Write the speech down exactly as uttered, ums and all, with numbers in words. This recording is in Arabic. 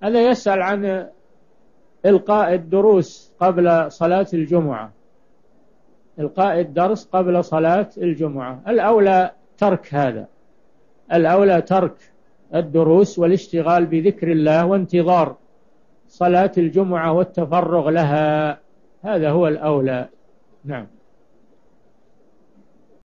هذا يسأل عن إلقاء الدروس قبل صلاة الجمعة، إلقاء الدرس قبل صلاة الجمعة. الأولى ترك هذا، الأولى ترك الدروس والاشتغال بذكر الله وانتظار صلاة الجمعة والتفرغ لها، هذا هو الأولى. نعم.